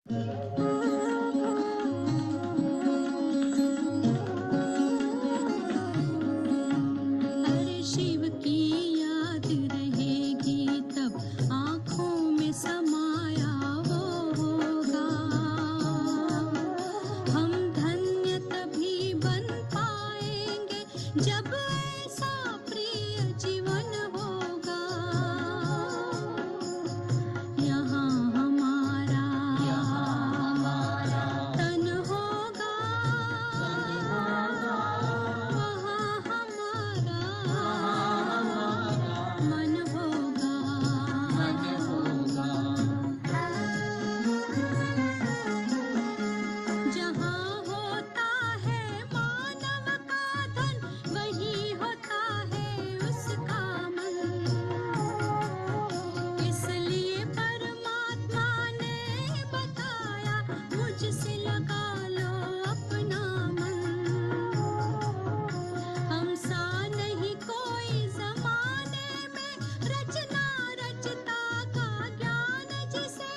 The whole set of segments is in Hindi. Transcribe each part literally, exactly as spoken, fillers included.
अरे शिव की याद रहेगी तब आँखों में समाया वो होगा। हम धन्य तभी बन पाएंगे जब ऐसा प्रिय जीवन होगा। यहाँ हमारा तन होगा, वहाँ हमारा मन होगा। जहाँ होता है मानव का धन, वही होता है उसका मन। इसलिए परमात्मा ने बताया, मुझसे लगा लो अपना मन। हम सा नहीं कोई जमाने में, रचना रचता का ज्ञान जिसे,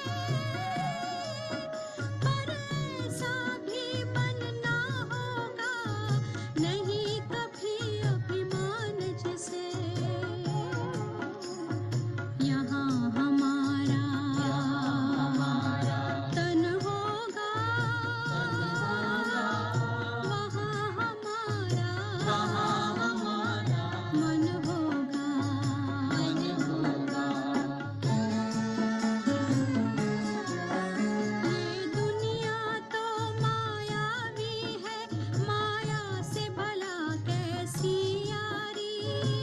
पर ऐसा भी बनना होगा नहीं कभी अभिमान जिसे। यहाँ हमारा तन होगा, वहाँ हमारा मन होगा। ये दुनिया तो मायावी है, माया से भला कैसी यारी।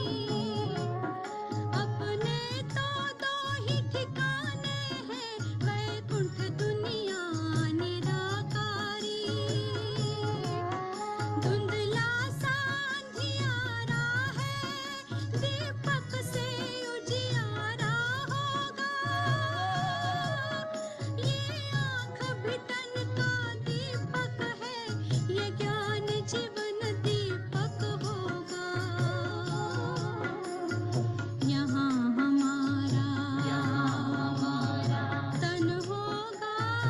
अपने तो दो ही ठिकाने हैं, वैकुंठ दुनिया निराकारी। धुंधला सा अंधियारा है, दीपक से उजियारा होगा। ये आँख भी तन का दीपक है, ये ज्ञान जीवन दीपक होगा। यहाँ हमारा तन होगा,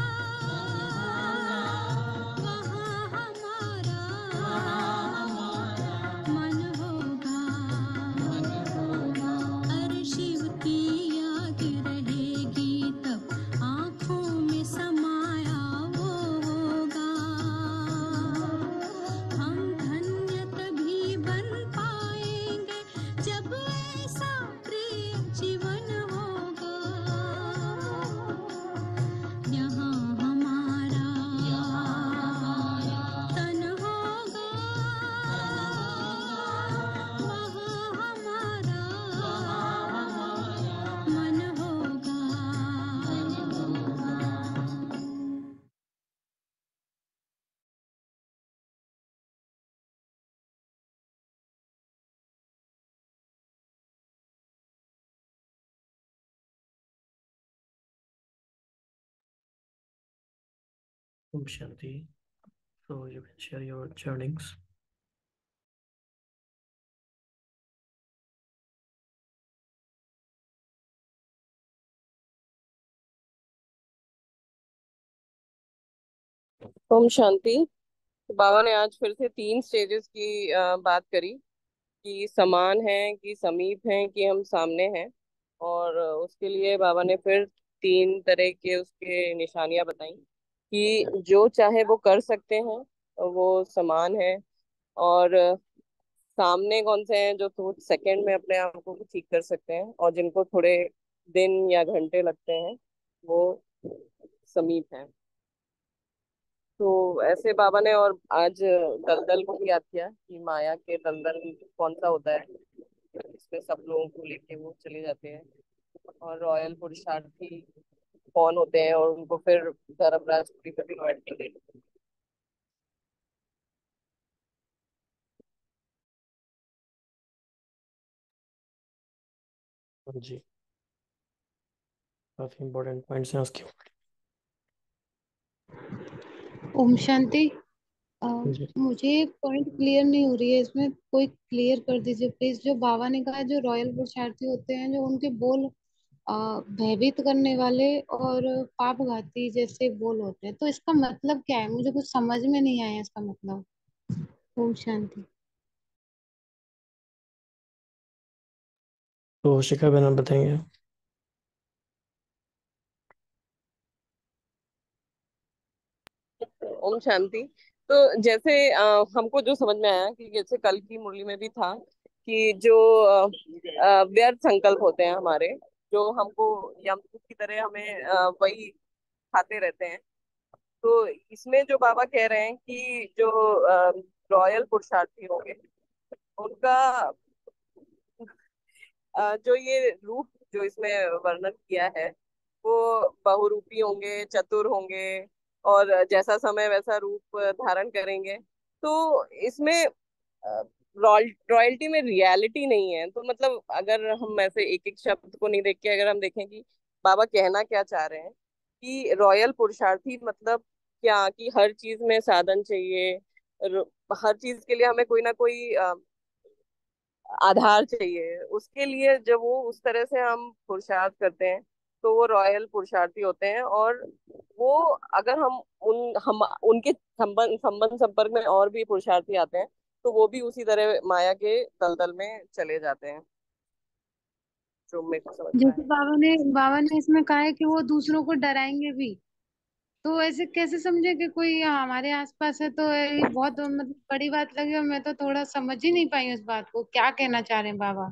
वहाँ हमारा मन होगा। अरे शिव की याद रहेगी तब आँखों में समाया वो होगा। हम धन्य तभी बन पाएंगे जब ऐसा प्रिय जीवन होगा। यहाँ हमारा तन होगा, वहाँ हमारा मन होगा। Om Shanti. So you can share your journeyings. Om Shanti. बाबा ने आज फिर से तीन स्टेजेस की अ, बात करी कि समान है कि समीप है कि हम सामने हैं। और अ, उसके लिए बाबा ने फिर तीन तरह के उसके निशानियां बताई कि जो चाहे वो कर सकते हैं, वो समान है। और अ, सामने कौन से हैं जो थोड़े सेकंड में अपने आप को ठीक कर सकते हैं, और जिनको थोड़े दिन या घंटे लगते हैं वो समीप हैं। तो ऐसे बाबा ने और आज दलदल को भी याद किया कि माया के दलदल कौन सा होता है, इसमें सब लोगों को लेके वो चले जाते हैं। और रॉयल पुरुषार्थी कौन होते हैं, और उनको फिर धर्मराज कभी लौट कर देते हैं। जी, काफी इम्पोर्टेंट पॉइंट्स हैं उसके ऊपर। ओम शांति। अ, जी मुझे पॉइंट क्लियर नहीं हो रही है, इसमें कोई क्लियर कर दीजिए प्लीज। जो बाबा ने कहा जो रॉयल पुरुषार्थी होते हैं, जो उनके बोल अ, भयभीत करने वाले और पापघाती जैसे बोल होते हैं, तो इसका मतलब क्या है? मुझे कुछ समझ में नहीं आया इसका मतलब। ओम शांति। तो शिखा बहन आप बताएंगे। ओम शांति। तो जैसे अ, हमको जो समझ में आया कि जैसे कल की मुरली में भी था कि जो अ, अ, व्यर्थ संकल्प होते हैं हमारे, जो हमको यमदूत की तरह हमें अ, वही खाते रहते हैं। तो इसमें जो बाबा कह रहे हैं कि जो रॉयल पुरुषार्थी होंगे उनका अ, जो ये रूप जो इसमें वर्णन किया है वो बहुरूपी होंगे, चतुर होंगे, और जैसा समय वैसा रूप धारण करेंगे। तो इसमें रॉयल रॉयल्टी में रियलिटी नहीं है। तो मतलब अगर हम ऐसे एक एक शब्द को नहीं देख के अगर हम देखें कि बाबा कहना क्या चाह रहे हैं कि रॉयल पुरुषार्थी मतलब क्या, कि हर चीज में साधन चाहिए, र- हर चीज के लिए हमें कोई ना कोई आधार चाहिए। उसके लिए जब वो उस तरह से हम पुरुषार्थ करते हैं तो वो रॉयल पुरुषार्थी होते हैं। और वो अगर हम उन हम उनके संबंध संबंध संपर्क में और भी पुरुषार्थी आते हैं तो वो भी उसी तरह माया के दलदल में चले जाते हैं, जो मेरे को समझ में जैसे आया। बाबा ने बाबा ने इसमें कहा है कि वो दूसरों को डराएंगे भी, तो ऐसे कैसे समझे कि कोई हमारे आसपास है? तो ये बहुत मतलब बड़ी बात लगी, और मैं तो थोड़ा समझ ही नहीं पाई उस बात को, क्या कहना चाह रहे हैं बाबा।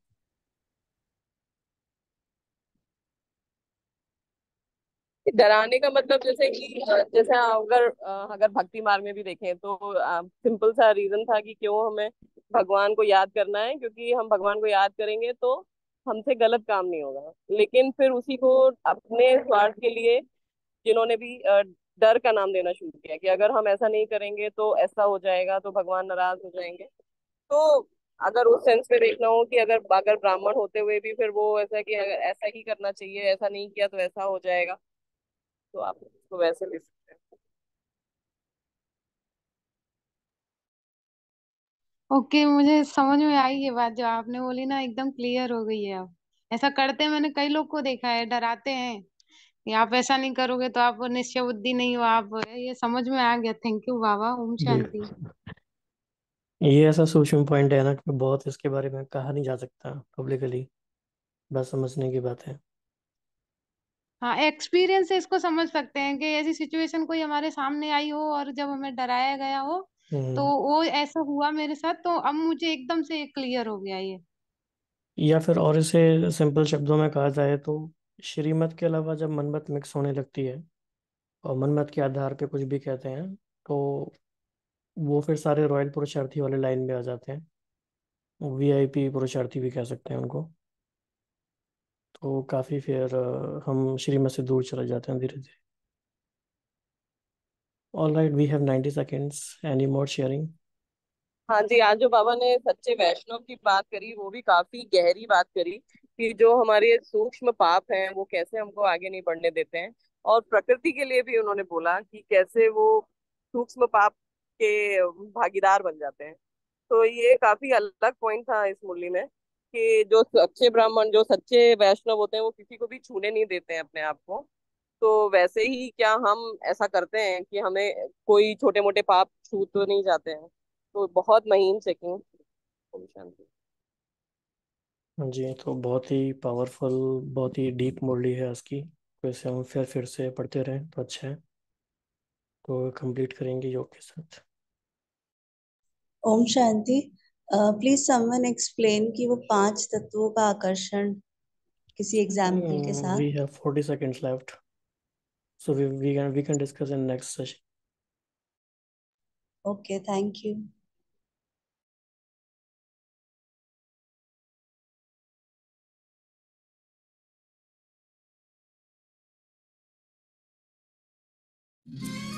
डराने का मतलब जैसे कि अ, जैसे अगर अ, अगर भक्ति मार्ग में भी देखें तो सिंपल सा रीजन था कि क्यों हमें भगवान को याद करना है, क्योंकि हम भगवान को याद करेंगे तो हमसे गलत काम नहीं होगा। लेकिन फिर उसी को अपने स्वार्थ के लिए जिन्होंने भी अ, डर का नाम देना शुरू किया कि अगर हम ऐसा नहीं करेंगे तो ऐसा हो जाएगा, तो भगवान नाराज हो जाएंगे। तो अगर उस सेंस में देखना हो कि अगर अगर ब्राह्मण होते हुए भी फिर वो ऐसा कि अगर ऐसा ही करना चाहिए, ऐसा नहीं किया तो ऐसा हो जाएगा, तो आप उसको वैसे ले सकते हैं। ओके, मुझे समझ में आई ये बात जो आपने बोली ना, एकदम क्लियर हो गई है अब। ऐसा करते हैं, मैंने कई लोग को देखा है, डराते हैं कि आप ऐसा नहीं करोगे तो आप निश्चय बुद्धि नहीं हो आप। ये समझ में आ गया। थैंक यू बाबा। ओम जी, शांति। ये ऐसा सूक्ष्म पॉइंट है ना कि बहुत इसके बारे में कहा नहीं जा सकता पब्लिकली, बस समझने की बात है। हाँ, एक्सपीरियंस से इसको समझ सकते हैं कि ऐसी सिचुएशन कोई हमारे सामने आई हो और जब हमें डराया गया हो, तो हम्म। वो ऐसा हुआ मेरे साथ, तो अब मुझे एकदम से क्लियर हो गया ये। या फिर और इसे सिंपल शब्दों में कहा जाए तो श्रीमत के अलावा जब मनमत मिक्स होने लगती है और मनमत के आधार पे कुछ भी कहते हैं, तो वो फिर सारे रॉयल पुरुषार्थी वाले लाइन में आ जाते हैं। वीआईपी पुरुषार्थी भी कह सकते हैं उनको। तो काफ़ी फिर अ, हम श्रीमत से दूर चले जाते हैं धीरे धीरे। All right, we have ninety seconds. Any more sharing? हाँ जी, आज जो बाबा ने सच्चे वैष्णव की बात करी वो भी काफी गहरी बात करी कि जो हमारे सूक्ष्म पाप हैं वो कैसे हमको आगे नहीं बढ़ने देते हैं। और प्रकृति के लिए भी उन्होंने बोला कि कैसे वो सूक्ष्म पाप के भागीदार बन जाते हैं। तो ये काफी अलग पॉइंट था इस मुरली में कि जो सच्चे ब्राह्मण, जो सच्चे वैष्णव होते हैं वो किसी को भी छूने नहीं देते हैं अपने आप को। तो वैसे ही क्या हम ऐसा करते हैं कि हमें कोई छोटे मोटे पाप छू तो नहीं जाते हैं। तो बहुत महीन चेकिंग। ओम शांति। हाँ जी, तो बहुत ही पावरफुल, बहुत ही डीप मुरली है इसकी। तो इसे हम फिर फिर से पढ़ते रहें तो अच्छा है। तो कंप्लीट करेंगे योग के साथ। ओम शांति। प्लीज समवन एक्सप्लेन कि वो पांच तत्वों का आकर्षण किसी एग्जाम्पल के वी साथ। Have forty seconds left, so we we can we can discuss in next session. Okay, thank you. Thank you.